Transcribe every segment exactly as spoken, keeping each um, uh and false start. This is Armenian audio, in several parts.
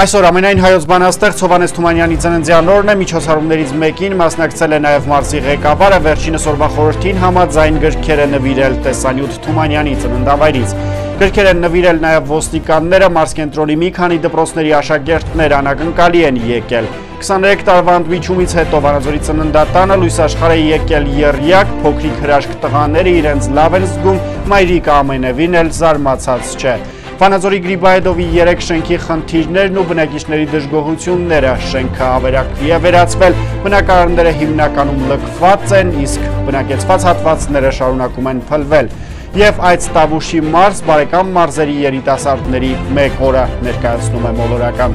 Այսօր ամենայն հայոց բանաստեղծ Հովհաննես Թումանյանի ծննդյան օրն է, միջոցառումներից մեկին մասնակցել է նաև մարզի ղեկավարը, վերջինս օրվա խորհրդին համաձայն գրքեր է նվիրել Տեսանյութ Թումանյանի ծննդավայրից։ Գրքեր են նվիրել նաև ոստիկանները, մարզկենտրոնի մի քանի դպրոցների աշակերտներ անակնկալի են եկել։ քսաներեք տարվա ընդմիջումից հետո Վանաձորի ծննդատանը լույս աշխարհ է եկել եռյակ, փոքրիկ հրաշք տղաները իրենց լավ են զգում, մայրիկը ամենևին էլ զարմացած չէ։ Վանաձորի Գրիբայեդովի երեք շենքի խնդիրներն ու բնակիչների դժգոհությունները, շենքը ավերակվի է վերածվել, բնակարանները հիմնականում լքված են, իսկ բնակեցված հատվածները շարունակում են փլվել։ Եվ այդ Տավուշի մարզ բարեկամ մարզերի երիտասարդների մեկ օրը ներկայացնում է մոլորական։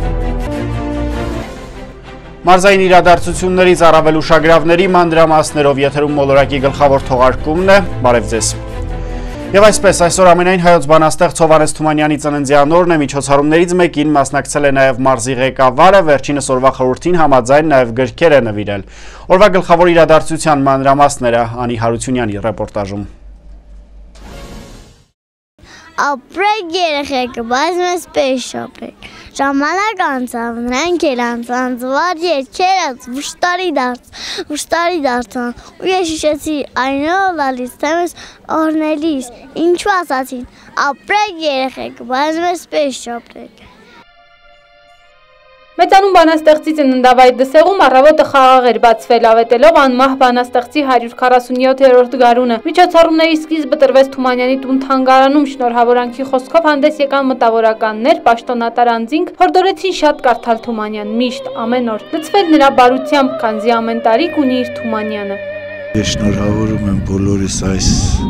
Մարզային իրադարձություններից առավել ուշագրավների մանրամասներով եթերում մոլորակի գլխավոր թողարկումն է, բարև ձեզ։ Եվ այսպես այսօր ամենայն հայոց բանաստեղծ Հովհաննես Թումանյանի ծննդյան օրն է, միջոցառումներից մեկին մասնակցել է նաև մարզի ղեկավարը, վերջինս օրվա խորհրդին համաձայն նաև գրքեր է նվիրել։ Օրվա գլխավոր իրադարձության մանրամասները Անի Հարությունյանի ռեպորտաժում։ Ապրեք երեխեք, բայց մեզ պես շապրեք, ժամանակ անցավ, նրանք էլ անցան, զվար երկերած, վշտարի դարձ, վշտարի դարձան, ու ես հիշեցի այնով լալիս, թե մեզ օրնելիս, ինչու ասացին, ապրեք երեխեք, բայց մեզ պես շապրեք։ Մեծանուն բանաստեղծի ծննդավայր Դսեղում առավոտը խաղաղ էր բացվել ավետելով անմահ բանաստեղծի հարյուր քառասունյոթերորդ գարունը։ Միջոցառումների սկիզբը տրվեց Թումանյանի տուն-թանգարանում, շնորհավորանքի խոսքով հանդես եկան մտավորականներ, պաշտոնատար անձինք, հորդորեցին շատ կարդալ Թումանյան, միշտ, ամեն օր։ Լցվել նրա բարությամբ, քանզի ամեն տարի կունի իր Թումանյանը։ Ես շնորհավորում եմ բոլորիս այս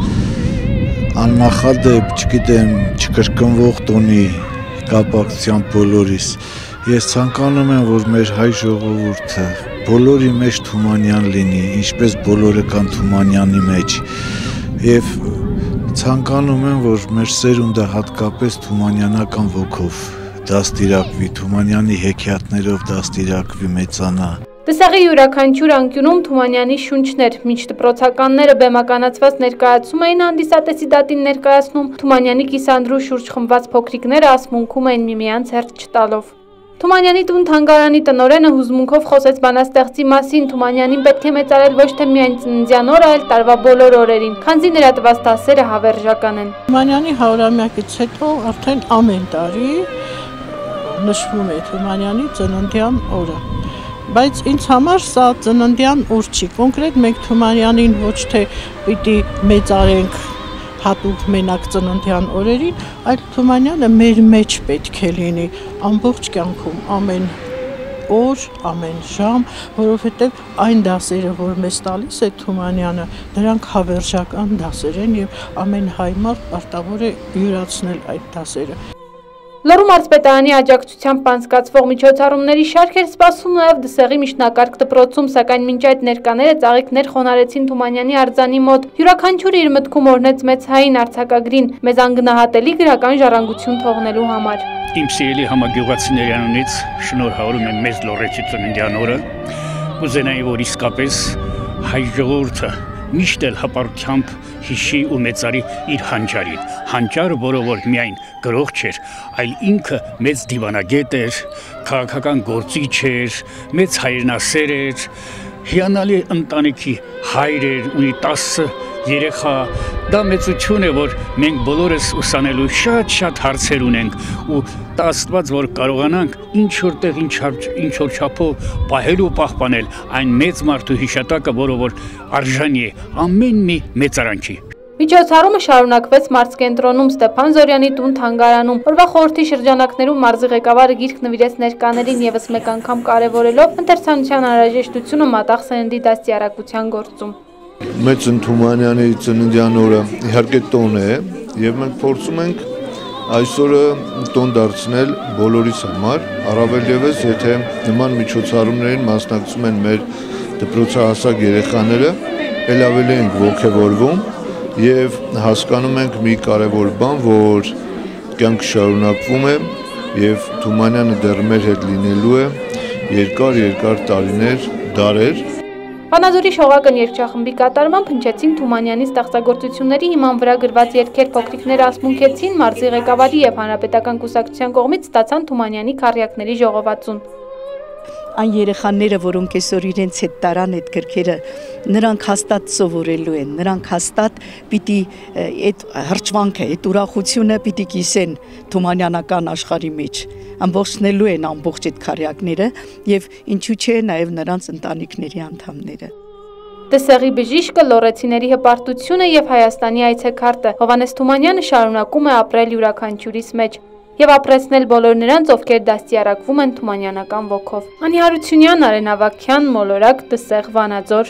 աննախադեպ, չգիտեմ, չկրկնվող տոնի կապակցությամբ բոլորիս։ Ես ցանկանում եմ, որ մեր հայ ժողովուրդը բոլորի մեջ Թումանյան լինի, ինչպես բոլորը կան Թումանյանի մեջ, և ցանկանում եմ, որ մեր սերունդը հատկապես թումանյանական ոգով դաստիարակվի, Թումանյանի հեքիաթներով դաստիարակվի, մեծանա։ Դսեղի յուրաքանչյուր անկյունում Թումանյանի շունչներ, մինչ դպրոցականները բեմականացված ներկայացում էին հանդիսատեսի դատին ներկայացնում, Թումանյանի կիսանդրու շուրջ խմբված փոքրիկները ասմունքում էին միմյանց հերթ չտալով։ Թումանյանի տուն-թանգարանի տնօրենը հուզմունքով խոսեց բանաստեղծի մասին, Թումանյանին պետք է մեծարել ոչ թե միայն ծննդյան օրը, այլ տարվա բոլոր օրերին, քանզի նրա տված դասերը հավերժական են։ Թումանյանի հարյուրամյակից հետո արդեն ամեն տարի նշվում է Թումանյանի ծննդյան օրը, բայց ինձ համար սա ծննդյան օր չի, կոնկրետ մենք Թումանյանին ոչ թե պիտի մեծարենք հատուկ մենակ ծննդյան օրերին, այլ Թումանյանը մեր մեջ պետք է լինի ամբողջ կյանքում, ամեն օր, ամեն ժամ, որովհետև այն դասերը, որ մեզ տալիս է Թումանյանը, դրանք հավերժական դասեր են և ամեն հայ մարդ պարտավոր է յուրացնել այդ դասերը։ Լոռու մարզպետարանի աջակցությամբ անցկացվող միջոցառումների շարք էր սպասում նաև Դսեղի միջնակարգ դպրոցում, սակայն մինչ այդ ներկաները ծաղիկներ խոնարհեցին Թումանյանի արձանի մոտ։ Յուրաքանչյուրը իր մտքում օրհնեց մեծ հային արձակագրին, մեզ անգնահատելի գրական ժառանգություն թողնելու համար։ Իմ սիրելի համագյուղացիների անունից շնորհավորում եմ մեծ լոռեցի ծննդյան օրը, կուզենայի, որ իսկապես հայ ժողովուրդը միշտ էլ հպարտությամբ հիշի ու մեծարի իր հանճարին, հանճարը, որը որ միայն գրող չէր, այլ ինքը մեծ դիվանագետ էր, քաղաքական գործիչ էր, մեծ հայրենասեր էր, հիանալի ընտանիքի հայր էր, ունի տասը երեխա, դա մեծություն է, որ մենք բոլորս ուսանելու շատ-շատ հարցեր ունենք ու տա Աստված, որ կարողանանք ինչ-որ տեղ, ինչ-որ չափով պահել ու պահպանել այն մեծ մարդու հիշատակը, որը որ արժանի է ամեն մի մեծարանքի։ Միջոցառումը շարունակվեց մարզկենտրոնում Ստեփան Զորյանի տուն-թանգարանում։ Օրվա խորհրդի շրջանակներում մարզի ղեկավարը գիրք նվիրեց ներկաներին ևս մեկ անգամ կարևորելով ընթերցանության անհրաժեշտությունը մատաղ սերնդի դաստիարակության գործում։ Մեծ Թումանյանի ծննդյան օրը իհարկե տոն է, և մենք փորձում ենք այսօրը տոն դարձնել բոլորիս համար, առավել ևս, եթե նման միջոցառումներին մասնակցում են մեր դպրոցահասակ երեխաները, էլ ավելի ենք ոգևորվում և հասկանում ենք մի կարևոր բան, որ կյանքը շարունակվում է և Թումանյանը դեռ մեր հետ լինելու է երկար-երկար տարիներ, դարեր։ Վանաձորի շողակն երգչախմբի կատարմամբ հնչեցին Թումանյանի ստեղծագործությունների հիման վրա գրված երգեր, փոքրիկները ասմունքեցին, մարզի ղեկավարի եւ հանրապետական կուսակցության կողմից ստացան Թումանյանի քառյակների ժողովածուն։ Այն երեխաները, որոնք այսօր իրենց հետ տարան այդ գրքերը, նրանք հաստատ սովորելու են, նրանք հաստատ պիտի այդ հրճվանքը, այդ ուրախությունը պիտի կիսեն թումանյանական աշխարհի մեջ, ամբողջնելու են ամբողջ այդ քառյակները եւ ինչու՞ չէ նաեւ նրանց ընտանիքների անդամները։ Դսեղի բժիշկը, լոռեցիների հպարտությունը եւ Հայաստանի այցեքարտը Հովհաննես Թումանյանը շարունակում է ապրել յուրաքանչյուրիս մեջ եւ ապրեցնել բոլոր նրանց, ովքեր դաստիարակվում են թումանյանական ոգով։ Անի Հարությունյան, Արեն Ավագյան, Մոլորակ, Դսեղ, Վանաձոր։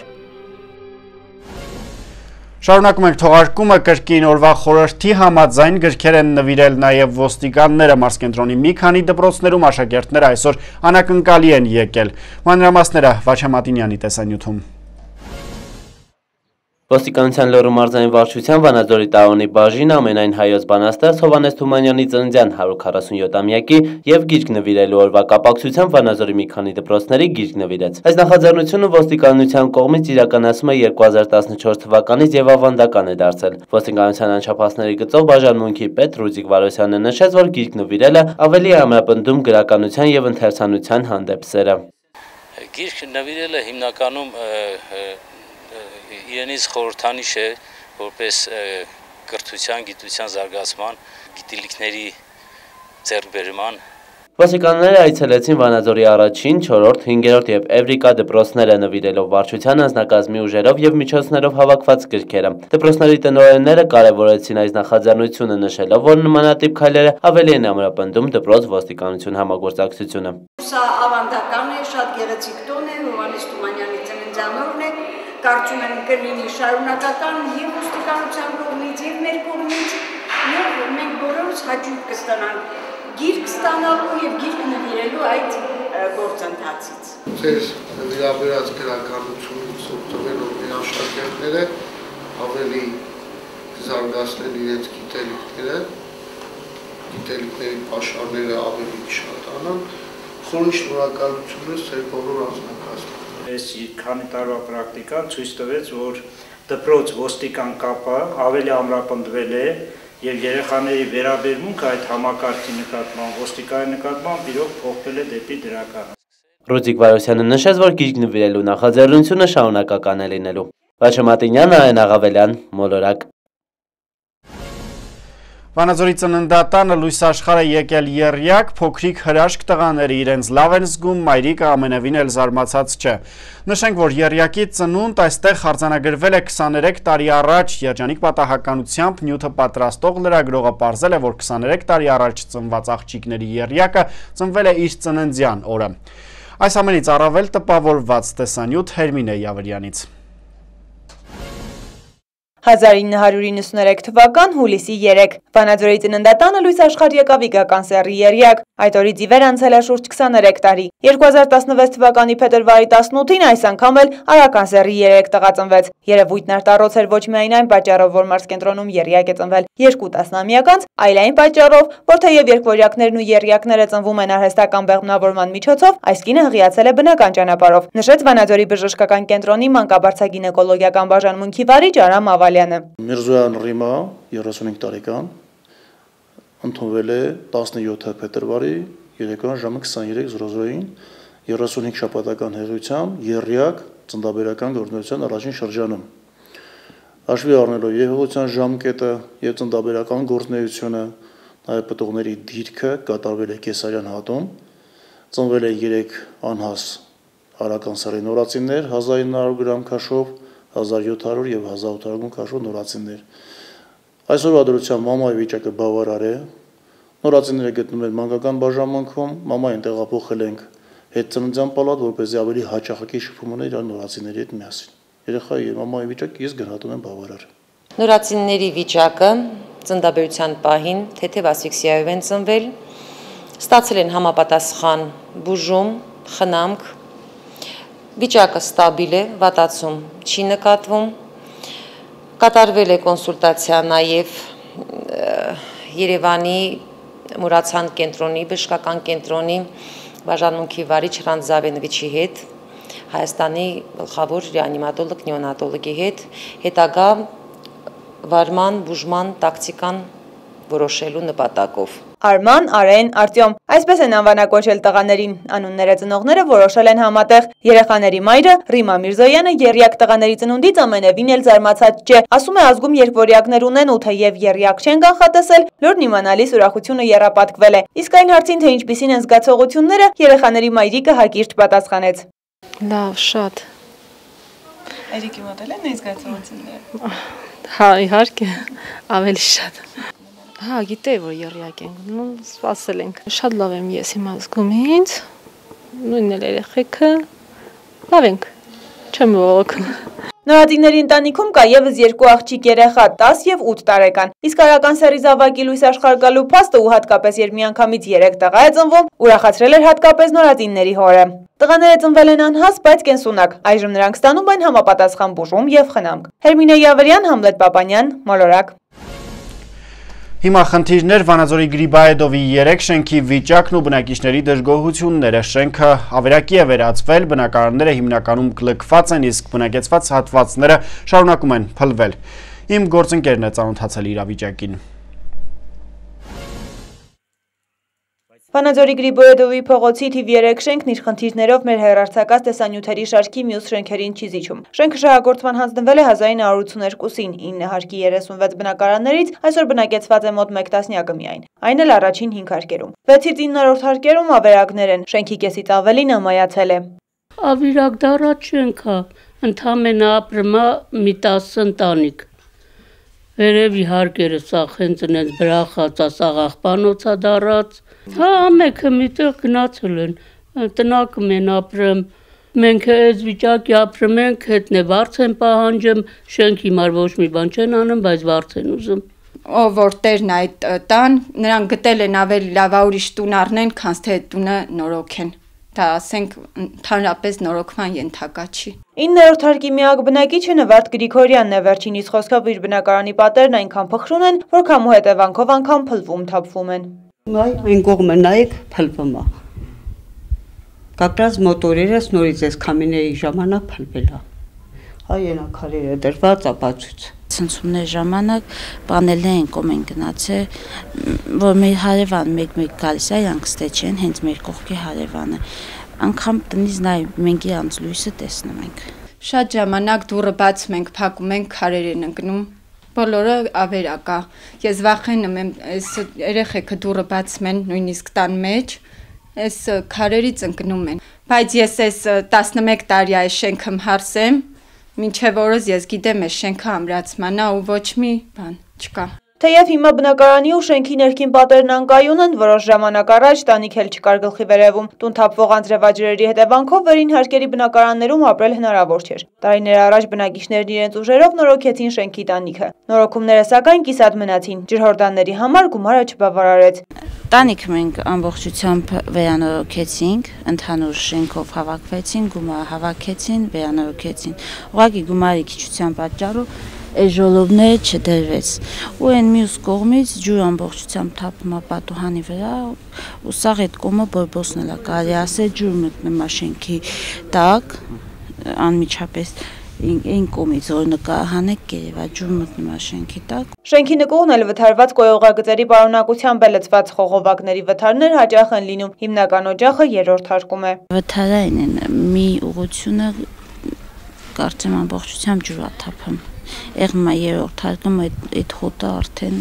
Շարունակում ենք թողարկումը կրկին օրվա խորհրդի համաձայն գրքեր են նվիրել նաև ոստիկանները Մարզկենտրոնի մի քանի դպրոցներում աշակերտները այսօր անակնկալի են եկել։ Մանրամասները Վաչե Մատինյանի տեսանյութում։ Ոստիկանության Լոռու մարզային վարչության Վանաձորի Տարոնի բաժինը ամենայն հայոց բանաստեղծ Հովհաննես Թումանյանի ծննդյան հարյուր քառասունյոթամյակի եւ գիրք նվիրելու օրվա կապակցությամբ Վանաձորի մի քանի դպրոցների գիրք նվիրեց։ Այս նախաձեռնությունը ոստիկանության կողմից իրականացում է երկու հազար տասնչորս թվականից եւ ավանդական է դարձել։ Ոստիկանության անչափահասների գծով բաժանմունքի պետ Ռուզիկ Վարոսյանը նշեց, որ գիրք նվիրելը ավելի է ամրապնդում գրականության եւ ընթերցանության հանդեպ սերը։ Գիրք նվիրելը հիմնականում իրենից խորհրդանիշ է որպես կրթության, գիտության զարգացման, գիտելիքների ձեռքբերման։ Ոստիկանները այցելեցին Վանաձորի առաջին, չորրորդ, հինգերորդ եւ Էվրիկա դպրոցները նվիրելով վարչության անձնակազմի ուժերով եւ միջոցներով հավաքված գրքերը։ Դպրոցների տնօրենները կարևորեցին այս նախաձեռնությունը, նշելով, որ նմանատիպ քայլերը ավելի են ամրապնդում դպրոց-ոստիկանություն համագործակցությունը։ Սա ավանդական է, շատ գեղեցիկ տոն է, Հովհաննես Թումանյանի ծննդյանօրն է, կարծում եմ կլինի շարունակական եւ ոստիկանության կողմից եւ մեր կողմից, եւ մենք բոլորս հաճույք կստանանք գիրք ստանալու եւ գիրք նվիրելու այդ գործընթացից։ Ձեր նվիրաբերած գրականությունից օգտվելով մեր աշակերտները ավելի զարգացնել իրենց գիտելիքները, գիտելիքների պաշարները ավելի շատանան, խորին շնորհակալություն ես ձեր բոլոր անձնակազմին։ Այս քանի տարվա պրակտիկան ցույց տվեց, որ դպրոց-ոստիկան կապը ավելի ամրապնդվել է եւ երեխաների վերաբերմունքը այդ համակարգի նկատմամբ, ոստիկանի նկատմամբ իրոք փոխվել է դեպի դրական։ Ռուզիկ Վարոսյանը նշեց, որ գիրք նվիրելու նախաձեռնությունը շարունակական է լինելու։ Վաչե Մատինյան, Արեն Աղավելյան, Մոլորակ։ Վանաձորի ծննդատանը լույս աշխարհ է եկել եռյակ, փոքրիկ հրաշք տղաները իրենց լավ են զգում, մայրիկը ամենևին էլ զարմացած չէ։ Նշենք, որ եռյակի ծնունդ այստեղ արձանագրվել է քսաներեք տարի առաջ, երջանիկ պատահականությամբ նյութը պատրաստող լրագրողը պարզել է, որ քսաներեք տարի առաջ ծնված աղջիկների եռյակը ծնվել է իր ծննդյան օրը։ Այս ամենից առավել տպավորված տեսանյութ Հերմինե Յավրյանից։ հազար ինը հարյուր իննսուններեք թվական հուլիսի երեք Վանաձորի ծննդատանը լույս աշխարհ եկավ Իգական սեռի եռյակ, այդ օրից ի վեր անցել է շուրջ քսաներեք տարի։ երկու հազար տասնվեց թվականի փետրվարի տասնութին այս անգամ էլ Արական սեռի երեք տղա ծնվեց։ Երևույթն արտառոց էր ոչ միայն այն պատճառով, որ մարզկենտրոնում եռյակ է ծնվել երկու տասնամյակ անց, այլ այն պատճառով, որ թեև երկվորյակներն ու եռյակները ծնվում են արհեստական բեղմնավորման միջոցով, այս կինը հղիացել է բնական ճանապարհով, նշեց Վանաձորի բժշկական կենտրոնի մանկաբարձագինեկոլոգիական բաժանմունքի վարիչ Արամ Ավալյանը։ Միրզոյան Ռիմա, երեսունհինգ տարեկան, ընդունվել է տասնյոթ փետրվարի երեկոյան ժամը քսաներեք զրո զրոյին երեսունհինգ շաբաթական հեղիությամբ եռյակ ծննդաբերական գործունեության առաջին շրջանում։ Հաշվի առնելով եւ հեղիության ժամկետը եւ ծննդաբերական գործունեությունը, նաեւ պտուղների դիրքը կատարվել է կեսարյան հատում, ծնվել է երեք անհաս Արական սեռի նորածիններ հազար ինը հարյուր գրամ քաշով, հազար յոթ հարյուր եւ հազար ութ հարյուր քաշով նորածիններ։ Այսօրվա դրությամբ մամայի վիճակը բավարար է։ Նորածինները գտնվում են մանկական բաժանմունքում, մամային տեղափոխել ենք հետծննդյան պալատ, որպեսզի ավելի հաճախակի շփում ունենա իր նորածինների հետ միասին։ Երեխայի եւ մամայի վիճակը ես գնահատում եմ բավարար։ Նորածինների վիճակը ծննդաբերության պահին թեթև ասֆիքսիայով են ծնվել, ստացել են համապատասխան բուժում, խնամք, վիճակը ստաբիլ է, վատացում չի նկատվում, կատարվել է կոնսուլտացիա նաև Երևանի Մուրացան կենտրոնի, բժշկական կենտրոնի բաժանմունքի վարիչ Հրանտ Զավենգչի հետ, Հայաստանի գլխավոր ռեանիմատոլոգ, նեոնատոլոգի հետ հետագա վարման, բուժման տակտիկան որոշելու նպատակով։ Արման, Արեն, Արտյոմ, այսպես են անվանակոչել տղաներին, անունները ծնողները որոշել են համատեղ։ Երեխաների մայրը Ռիմա Միրզոյանը եռյակ տղաների ծնունդից ամենևին էլ զարմացած չէ, ասում է ազգում երբ որյակներ ունեն ու թեև եռյակ չեն կանխատեսել, լուրն իմանալիս ուրախությունը եռապատկվել է։ Իսկ այն հարցին, թե ինչպիսին են զգացողությունները, երեխաների մայրիկը հակիրճ պատասխանեց։ Լավ, շատ։ Այրիկի մոտ էլ են այս զգացողությունները։ Հա, իհարկե, ավելի շատ։ Հա, գիտեի, որ եռյակ ենք, նո սպասել ենք։ Շատ լավ եմ ես հիմա զգում ինձ, նույնն էլ երեխեքը, լավ ենք, չեմ ողոքում։ Նորածինների ընտանիքում կա ևս երկու աղջիկ երեխա, տաս և ութ տարեկան։ Իսկ արական սեռի զավակի լույս աշխարհ գալու փաստը ու հատկապես երբ միանգամից երեք տղա է ծնվում, ուրախացրել էր հատկապես նորածինների հորը։ Տղաները ծնվել են անհաս, բայց կենսունակ։ Այժմ նրանք ստանում են համապատասխան բուժում և խնամք։ Հերմինե Յավրյան, Համլետ Պապանյան, Մոլորակ։ Հիմա խնդիրներ Վանաձորի Գրիբաեդովի երեք շենքի վիճակն ու բնակիչների դժգոհությունները։ Շենքը ավերակի է վերածվել, բնակարանները հիմնականում լքված են, իսկ բնակեցված հատվածները շարունակում են փլվել։ Իմ գործընկերն է ծանոթացել իրավիճակին։ Վանաձորի Գրիբոեդովի փողոցի թիվ երեք շենքն իր խնդիրներով մեր հեռարձակած տեսանյութերի շարքի մյուս շենքերին չի զիջում։ Շենքը շահագործման հանձնվել է հազար ինը հարյուր ութսուներկուսին, ինը հարկի երեսունվեց բնակարաններից այսօր բնակեցված է մոտ մեկ տասնյակը միայն, այն էլ առաջին հինգ հարկերում։ վեցից իններորդ հարկերում ավերակներ են, շենքի կեսից ավելին ամայացել է։ Ավիրակ դառած շենք է, ընդամենը ապրում է մի տասը ընտանիք։ Վերևի հարկերը սաղ հենց նենց բրախած, սաղ աղբանոցա դառած։ Հա, ամեքը միտեղ գնացել են, տնակում են ապրում, մենք այս վիճակի ապրում ենք, հետն է վարձ են պահանջում, շենք հիմար ոչ մի բան չեն անում, բայց վարձ են ուզում։ Ով որ տերն այդ տան, նրանք գտել են ավելի լավ ուրիշ տուն առնեն, քան թե տունը նորոգեն։ Դա ասենք ընդհանրապես նորոգման ենթակա չի։ իններորդ հարկի միակ բնակիչը Նվարդ Գրիգորյանն է, վերջինիս խոսքով իր բնակարանի պատերն այնքան փխրուն են, որ քամու հետևանքով անգամ փլվում թափվում են։ Այն կողմը նայեք, փլվում է։ Կապրած մոտորերս նորից այս քամիների ժամանակ փլվել է։ Այ այնա քարերը դրված ապացույց։ Ցնցումների ժամանակ պանելներ են կոմ են գնացել, որ մեր հարևան մեկ-մեկ գալիս է, իրանք ստե չեն, հենց մեր կողքի հարևանը։ Անգամ տնից նայ մենք իրանց լույսը տեսնում ենք։ Շատ ժամանակ դուռը բացում ենք, փակում ենք, քարեր են ընկնում։ Բոլորը ավերակա։ Ես վախենում եմ, այս երեխեքը դուռը բացում են նույնիսկ տան մեջ, այս քարերից ընկնում են։ Բայց ես այս տասնմեկ տարի այս շենքը հարսեմ, մինչև օրս ես գիտեմ այս շենքը ամրացման է ու ոչ մի բան չկա։ Թեև հիմա բնակարանի ու շենքի ներքին պատերն անկայուն են, որոշ ժամանակ առաջ տանիք էլ չկար գլխի վերևում։ Տուն թափվող անձրևաջրերի հետևանքով վերին հարկերի բնակարաններում ապրել հնարավոր չէր։ Տարիներ առաջ բնակիչներն իրենց ուժերով նորոգեցին շենքի տանիքը։ Նորոգումները սակայն կիսատ մնացին, ջրհորդանների համար գումարը չբավարարեց։ Տանիքը մենք ամբողջությամբ վերանորոգեցինք, ընդհանուր շենքով հավաքվեցին, գումարը հավաքեցին, վերանորոգեցին։ Ուղղակի գումարի քիչության պատճառով այս ժոլովները չդրվեց ու այն մյուս կողմից ջուր ամբողջությամբ թափում է պատուհանի վրա ու սաղ այդ կողմը բորբոսն էլ է կարելի ասել ջուր մտնում է շենքի տակ անմիջապես այն կողմից որ նկարահանեք կերևա ջուր մտնում է շենքի տակ։ Շենքի նկուղն էլ վթարված կոյողագծերի պարունակությամբ է լցված խողովակների վթարներ հաճախ են լինում, հիմնական օջախը երրորդ հարկում է։ Վթարային են մի ուղղությունը կարծեմ ամբողջությամբ ջուր է թափում։ Եղնում է երրորդ հարկում այդ հոտը արդեն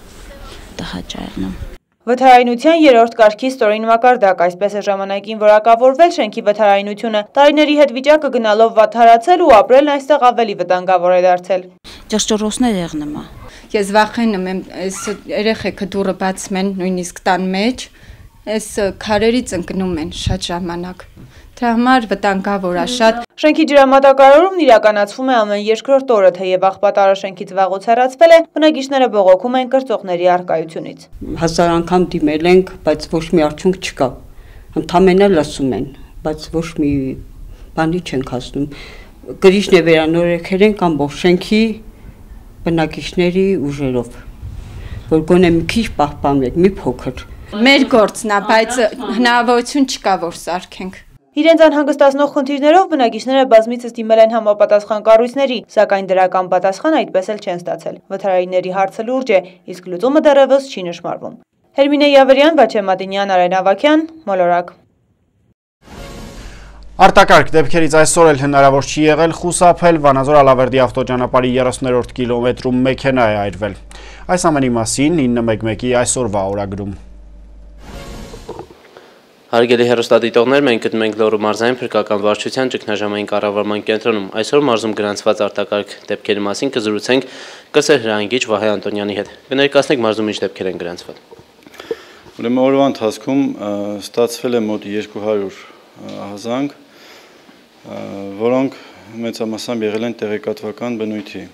տհաճ Վթարայնության երրորդ կարգի ստորին մակարդակ, այսպես է ժամանակին որակավորվել շենքի վթարայնությունը, տարիների հետ վիճակը գնալով վթարացել ու ապրելն այստեղ ավելի վտանգավոր է դարձել։ Ճշճռոցներ եղնում է։ Ես վախենում եմ, այս երեխեքը դուռը բացում են նույնիսկ տան մեջ, այս քարերից ընկնում են շատ ժամանակ։ Դրա համար վտանգավոր է շատ։ Շենքի ջրամատակարարումն իրականացվում է ամեն երկրորդ օրը, թեև աղբատարը շենքից վաղուց հեռացվել է, բնակիչները բողոքում են կրծողների առկայությունից։ Հազար անգամ դիմել ենք, բայց ոչ մի արդյունք չկա։ Ընդամենը լսում են, բայց ոչ մի բանի չենք հասնում։ Գրիչն է վերանորոգել ենք ամբողջ շենքի բնակիչների ուժերով, որ գոնե մի քիչ պահպանվեք, մի փոքր։ Մեր գործն է, բայց հնարավորություն չկա, որ սարքենք։ Իրենց անհանգստացնող խնդիրներով բնակիչները բազմիցս դիմել են համապատասխան կառույցների, սակայն դրական պատասխան այդպես էլ չեն ստացել։ Վթարայինների հարցը լուրջ է, իսկ լուծումը դեռևս չի նշмарվում։ Հերմինե Յավրյան, Վաչե Մատինյան, Արեն Ավագյան, Մոլորակ։ Արտակարգ դեպքերից այսօր էլ հնարավոր չի եղել խուսափել, Վանաձոր Ալավերդի ավտոճանապարհի երեսուներորդ կիլոմետրում մեքենա է այրվել։ Այս ամենի մասին ինը մեկ մեկի այսօրվա օրագրում։ Հարգելի հեռուստադիտողներ, մենք գտնվում ենք Լոռու մարզային փրկական վարչության ճգնաժամային կառավարման կենտրոնում։ Այսօր մարզում գրանցված արտակարգ դեպքերի մասին կզրուցենք կսեր հրահանգիչ Վահե Անտոնյանի հետ։ Կներկայացնենք մարզում ինչ դեպքեր են գրանցվել։ Ուրեմն օրվա ընթացքում ստացվել է մոտ երկու հարյուր ահազանգ, որոնք մեծամասամբ եղել են տեղեկատվական բնույթի։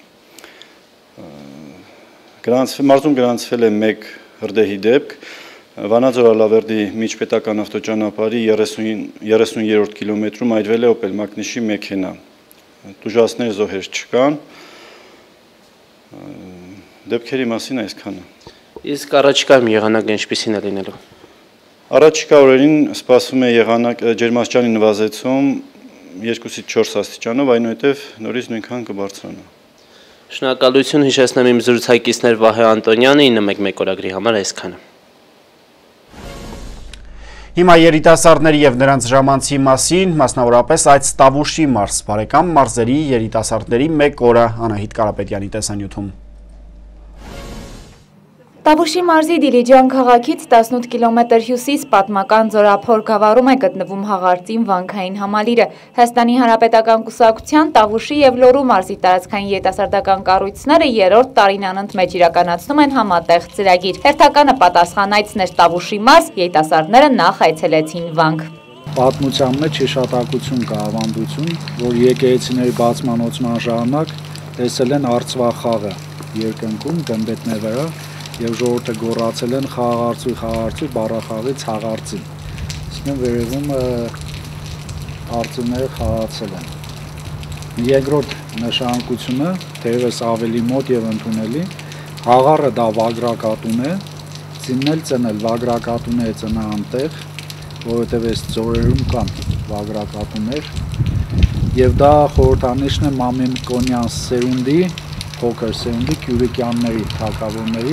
Մարզում գրանցվել է մեկ հրդեհի դեպք, Վանաձոր Ալավերդի միջպետական ավտոճանապարհի երեսուներորդ կիլոմետրում այրվել է Opel Magnish-ի մեքենա։ Տուժածներ զոհեր չկան։ Դեպքերի մասին այսքանը։ Իսկ առաջիկայում եղանակը ինչպիսին է լինելու։ Առաջիկա օրերին սպասվում է եղանակ ջերմաստիճանի նվազեցում երկուսից չորս աստիճանով, այնուհետև նորից նույնքան կբարձրանա։ Շնորհակալություն, հիշեցնեմ իմ զրուցակիցներ Վահե Անտոնյանը, ինը մեկ մեկ օրագրի համար այսքանը։ Հիմա երիտասարդների եւ նրանց ժամանցի մասին, մասնավորապես այդ Տավուշի մարզ, բարեկամ մարզերի երիտասարդների մեկ օրը Անահիտ Կարապետյանի տեսանյութում։ Տավուշի մարզի Դիլիջան քաղաքից տասնութ կիլոմետր հյուսիս պատմական Ձորափոր գավառում է գտնվում Հաղարծին վանքային համալիրը։ Հայաստանի Հանրապետական կուսակցության Տավուշի եւ Լոռու մարզի տարածքային երիտասարդական կառույցները երրորդ տարին անընդմեջ իրականացնում են համատեղ ծրագիր։ Հերթականը պատասխանայցներ Տավուշի մարզ, երիտասարդները նախ այցելեցին վանք։ Պատմության մեջ հիշատակություն կա ավանդություն, որ եկեղեցիների բացման օծման ժամանակ տեսել են արծվախաղը երկնքում գմբեթների վրա և ժողովուրդը գոռացել են խաղաղարծույ, խաղաղարծույ, բառախաղից հաղարծին։ Իսկ վերևում արծիվները խաղացել են։ Երկրորդ նշանակությունը, թերևս ավելի մոտ և ընդունելի, հաղառը դա վագրակատուն է, ծիննել ծնել վագրակատուն է ծնա անտեղ, որովհետև այս ձորերում կան վագրակատուներ, և դա խորհրդանիշն է Մամիկոնյան սերունդի, փոքր սերունդի, Կյուրիկյանների թագավորների,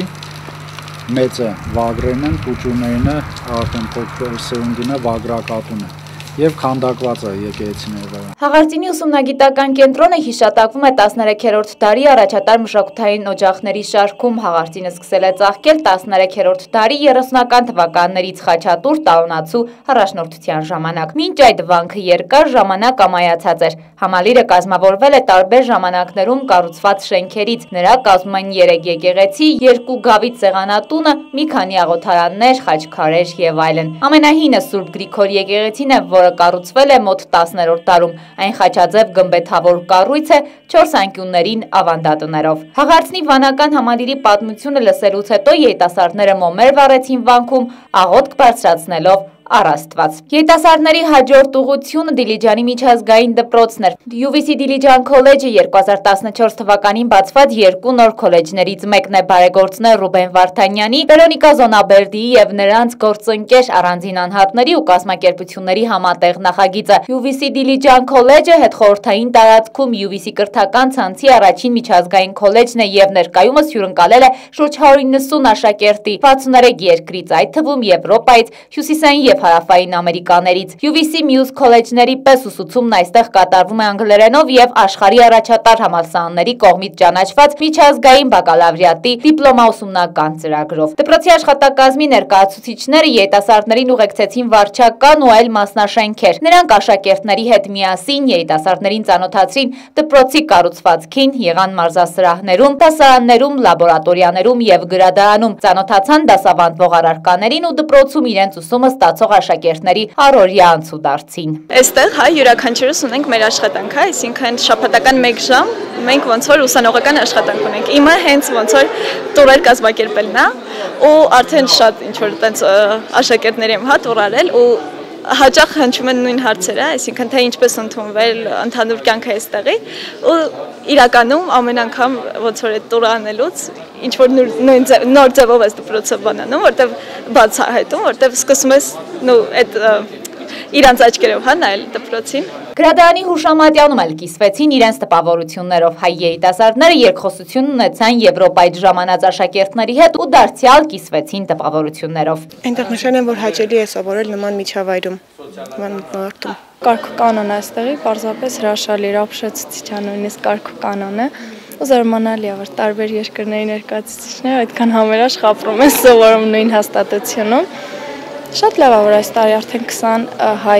մեծը վագրերն են, փուճուրներինը արդեն փոքր սերունդինը վագրակատուն է և քանդակված է եկեղեցիների վրա։ Հաղարծինի ուսումնագիտական կենտրոնը հիշատակվում է տասներեքերորդ դարի առաջատար մշակութային օջախների շարքում։ Հաղարծինը սկսել է ծաղկել տասներեքերորդ դարի երեսունական թվականներից Խաչատուր տաոնացու առաջնորդության ժամանակ։ Մինչ այդ վանքը երկար ժամանակ ամայացած էր։ Համալիրը կազմավորվել է տարբեր ժամանակներում կառուցված շենքերից։ Նրա կազմում են երեք եկեղեցի, երկու գավիթ սեղանատունը, մի քանի աղոթարաններ, խաչքարեր եւ այլն։ Ամենահինը Սուրբ Գրիգոր եկեղեցին է, որը կառուցվել է մոտ տասներորդ դարում։ Այն խաչաձև գմբեթավոր կառույց է չորս անկյուններին ավանդատներով։ Հաղարծնի վանական համալիրի պատմությունը լսելուց հետո երիտասարդները մոմեր վառեցին վանքում, աղոթք բարձրացնելով առ Աստված։ Երիտասարդների հաջորդ ուղղությունը Դիլիջանի միջազգային դպրոցն էր։ յու վի սի Դիլիջան քոլեջը երկու հազար տասնչորս թվականին բացված երկու նոր քոլեջներից մեկն է բարեգործներ Ռուբեն Վարդանյանի, Վերոնիկա Զոնաբերդիի եւ նրանց գործընկեր առանձին անհատների ու կազմակերպությունների համատեղ նախագիծը։ յու վի սի Դիլիջան քոլեջը հետխորհրդային տարածքում յու վի սի կրթական ցանցի առաջին միջազգային քոլեջն է եւ ներկայումս հյուրընկալել է շուրջ հարյուր իննսուն աշակերտի վաթսուներեք երկրից, այդ թվում Եվրոպայից, Հյուսիսային եւ Հարավային Ամերիկաներից։ յու վի սի մյուս քոլեջների պես ուսուցումն այստեղ կատարվում է անգլերենով եւ աշխարհի առաջատար համալսարանների կողմից ճանաչված միջազգային բակալավրիատի դիպլոմաուսումնական ծրագրով։ Դպրոցի աշխատակազմի ներկայացուցիչները երիտասարդներին ուղեկցեցին վարչական ու այլ մասնաշենքեր։ Նրանք աշակերտների հետ միասին երիտասարդներին ծանոթացրին դպրոցի կառուցվածքին, եղան մարզասրահներում, դասարաններում, լաբորատորիաներում եւ գրադարանում, ծանոթացան դասավանդվող առարկաներին ու դպրոցում իրենց ուսումը ստացող աշակերտների առօրյա անցուդարձին։ Այստեղ հայ յուրաքանչյուրս ունենք մեր աշխատանքը, այսինքն շաբաթական մեկ ժամ մենք ոնց որ ուսանողական աշխատանք ունենք։ Իմը հենց ոնց որ տուրեր կազմակերպելն է ու արդեն շատ ինչ որ տենց աշակերտների եմ հա տուր արել ու հաճախ հնչում են նույն հարցերը, այսինքն թե ինչպես ընդունվել ընդհանուր կյանքը այստեղի ու իրականում ամեն անգամ ոնց որ այդ տուրը անելուց ինչ որ նույն նոր ձևով ես դպրոցը բանանում, որտեվ բացահայտում, որտեվ սկսում ես նո այդ իրանց աչքերով հա նայել դպրոցին։ Գրադարանի հուշամատյանում էլ կիսվեցին իրենց տպավորություններով։ Հայ երիտասարդները երկխոսություն ունեցան Եվրոպայից ժամանած աշակերտների հետ ու դարձյալ կիսվեցին տպավորություններով։ Այնտեղ նշել են, որ հաճելի է սովորել նման միջավայրում, նման մթնոլորտում։ Կարգ ու կանոն է այստեղի, պարզապես հրաշալի է, ապշեցուցիչ է նույնիսկ կարգ ու կանոն է։ Ու զարմանալի է, որ տարբեր երկրների ներկայացուցիչները այդքան համերաշխ ապրում են, սովորում նույն հաստատությունում։ Շատ լավ է, որ այս տարի արդեն քսան հայ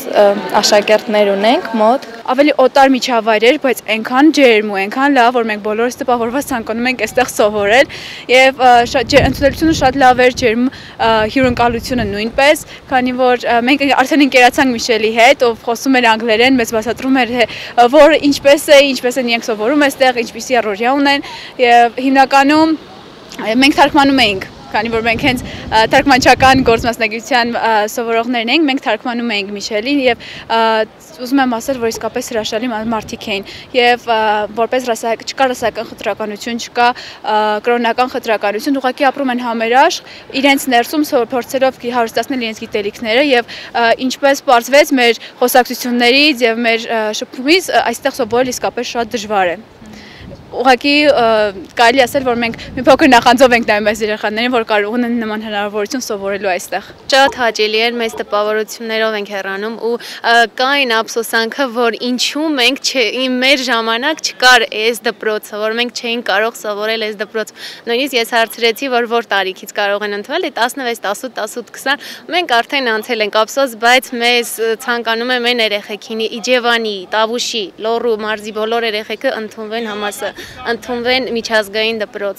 աշակերտներ ունենք մոտ։ Ավելի օտար միջավայր էր, բայց այնքան ջերմ ու այնքան լավ, որ մենք բոլորս տպավորված ցանկանում ենք այստեղ սովորել եւ ընդունելությունը շատ լավ էր, ջերմ հյուրընկալությունը նույնպես, քանի որ մենք արդեն ընկերացանք Միշելի հետ, ով խոսում էր անգլերեն, մեզ բացատրում էր, որ ինչպես է, ինչպես են իրենք սովորում այստեղ, ինչպիսի առօրյա ունեն եւ հիմնականում մենք թարգմանում էինք քանի որ մենք հենց թարգմանչական գործ մասնագիտության սովորողներն ենք, մենք թարգմանում էինք Միշելին եւ ուզում եմ ասել, որ իսկապես հրաշալի մարդիկ էին եւ որպես չկա ռասայական խտրականություն, չկա կրոնական խտրականություն, ուղղակի ապրում են համերաշխ, իրենց ներսում փորձելով հարստացնել իրենց գիտելիքները եւ ինչպես պարզվեց մեր խոսակցություններից եւ մեր շփումից, այստեղ սովորել իսկապես շատ դժվար է։ Ուղղակի կարելի ասել, որ մենք մի փոքր նախանձով ենք նայում այս երեխաներին, որ կարող ունեն նման հնարավորություն սովորելու այստեղ։ Շատ հաճելի էր, մեծ տպավորություններով ենք հեռանում ու կա այն ափսոսանքը, որ ինչու մենք մեր ժամանակ չկար այս դպրոցը, որ մենք չէինք կարող սովորել այս դպրոց։ Նույնիսկ ես հարցրեցի, որ որ տարիքից կարող են ընդունվել, տասնվեց, տասութ, տասութ, քսան, մենք արդեն անցել ենք ափսոս, բայց մեզ ցանկանում եմ այն երեխեքին Իջևանի, Տավուշի, Լոռու մարզի բոլոր երեխեքը ընդունվեն համասը ընդունվեն միջազգային դպրոց։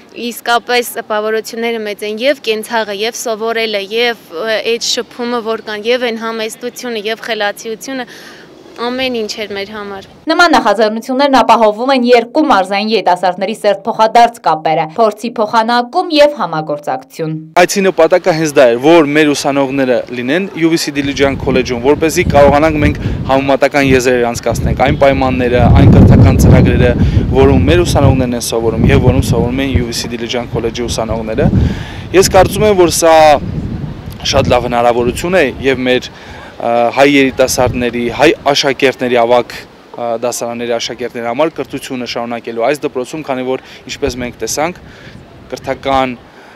Իսկապես տպավորությունները մեծ են եւ կենցաղը, եւ սովորելը, եւ այդ շփումը, որ կան, եւ այն համեստությունը, եւ խելացիությունը, ամեն ինչ էր մեր համար։ Նման նախաձեռնություններն ապահովում են երկու մարզային երիտասարդների սերտ փոխադարձ կապերը, փորձի փոխանակում եւ համագործակցություն։ Այցի նպատակը հենց դա էր, որ մեր ուսանողները լինեն յու վի սի Դիլիջան քոլեջում, որպեսզի կարողանանք մենք համեմատական եզրեր անցկացնենք այն պայմանները, այն կրթական ծրագրերը, որում մեր ուսանողներն են սովորում եւ որում սովորում են յու վի սի Դիլիջան քոլեջի ուսանողները։ Ես կարծում եմ, որ սա շատ լավ հնարավորություն է եւ մեր հայ երիտասարդների, հայ աշակերտների ավագ դասարանների աշակերտների համար կրթությունը շարունակելու այս դպրոցում, քանի որ ինչպես մենք տեսանք, կրթական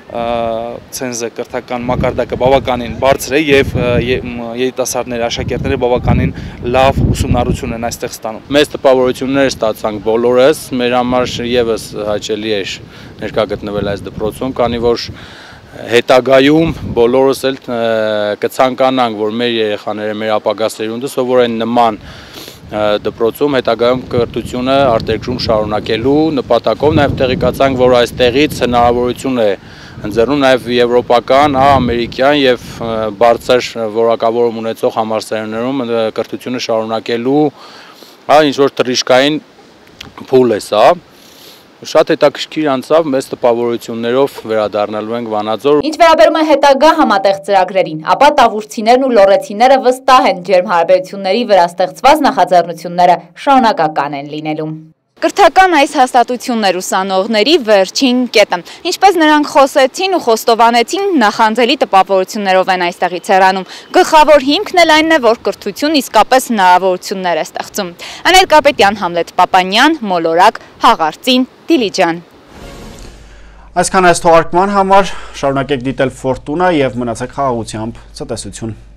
ցենզը, կրթական մակարդակը բավականին բարձր է եւ երիտասարդների աշակերտները բավականին լավ ուսումնառություն են այստեղ ստանում։ Մեծ տպավորություններ ստացանք բոլորս, մեր համար եւս հաճելի էր ներկա գտնվել այս դպրոցում, քանի որ հետագայում բոլորս էլ կցանկանանք, որ մեր երեխաները, մեր ապագա սերունդը սովորեն նման դպրոցում, հետագայում կրթությունը արտերկրում շարունակելու նպատակով, նաև տեղեկացանք, որ այստեղից հնարավորություն է ընձեռնում նաև եվրոպական, ամերիկյան եւ բարձր որակավորում ունեցող համալսարաններում կրթությունը շարունակելու ինչ որ թռիչքային փուլ է սա։ Շատ հետաքրքիր անցավ, մեծ տպավորություններով վերադառնալու ենք Վանաձոր։ Ինչ վերաբերում է հետագա համատեղ ծրագրերին, ապա տավուշցիներն ու լոռեցիները վստահ են ջերմ հարաբերությունների վրա ստեղծված նախաձեռնությունները շարունակական են լինելու։ Կրթական այս հաստատություններ ուսանողների վերջին կետը։ Ինչպես նրանք խոսեցին ու խոստովանեցին, նախանձելի տպավորություններով են այստեղից հեռանում։ Գլխավոր հիմքն էլ այն է, որ կրթություն իսկապես հնարավորություններ է ստեղծում։ Անել Կապետյան, Համլետ Պապանյան, Մոլորակ, Հաղարծին, Դիլիջան։ Այսքան այս թողարկման համար շարունակեք դիտել Ֆորտունա եւ մնացեք խաղաղությամբ, ցտեսություն։